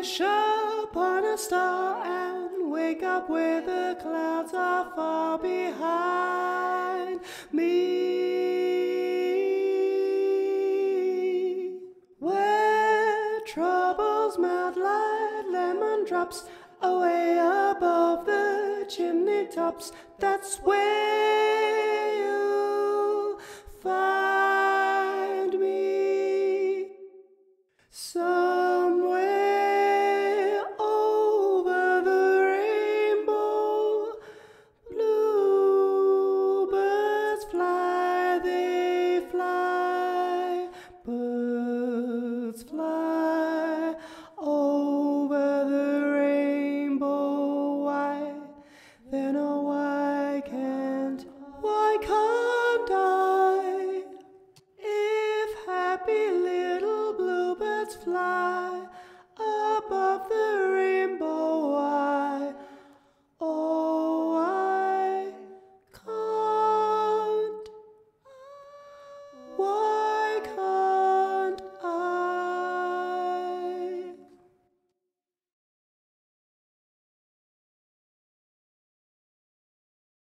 wish upon a star and wake up where the clouds are far behind me, where troubles melt like lemon drops away above the chimney tops. That's where you'll find me. So